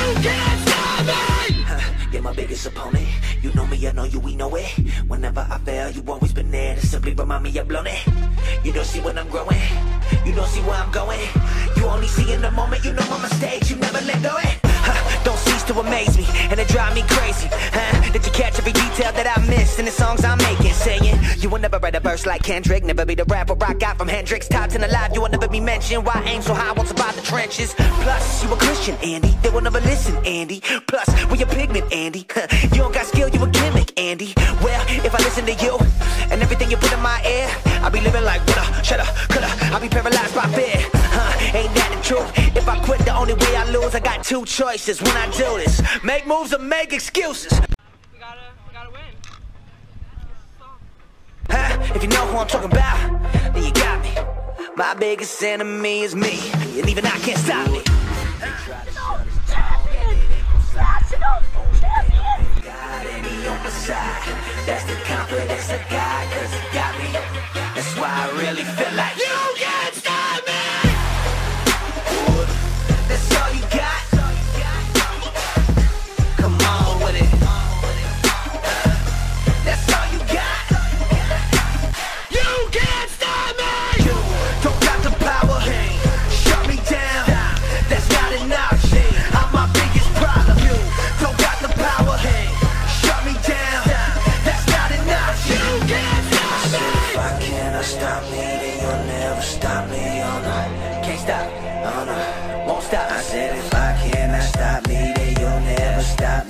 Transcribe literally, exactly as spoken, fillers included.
can't stop me! Huh, you're my biggest opponent. You know me, I know you, we know it. Whenever I fail, you always been there to simply remind me I've blown it. You don't see when I'm growing, you don't see where I'm going. You only see in the moment, you know my mistakes, you never let go it. Huh, don't cease to amaze me, and it drive me crazy. Huh, did you catch every detail that I missed in the songs I'm making? Saying, you will never write a verse like Kendrick, never be the rapper I got from Hendrix. Top ten alive, you will never be mentioned. Why aim so high, won't survive the trenches? Plus, you a Christian, Andy, they will never listen, Andy. Plus, we a pigment, Andy. Huh, you don't got skill, you a gimmick, Andy. Well, if I listen to you, and everything you put in my ear, I'll be living like woulda, shoulda, coulda. I'll be paralyzed by fear. Huh, ain't that the truth? If I quit, the only way I lose, I got two choices when I do this: make moves or make excuses. We gotta, we gotta win. Huh? If you know who I'm talking about, then you got me. My biggest enemy is me, and even I can't stop me. National champion! National champion! Got any on my side? That's the confidence I got, 'cause it got me. That's why I really feel like you can't stop me. That's all you got. Come on with it. That's all you got. You can't stop me. You don't got the power. Shut me down. That's not an option. I'm my biggest problem. You don't got the power. Shut me down. That's not an option. You can't stop me. If I cannot stop me, then you'll never stop me. Oh no, can't stop. Oh no, won't stop. I said if I cannot stop me, then you'll never stop me.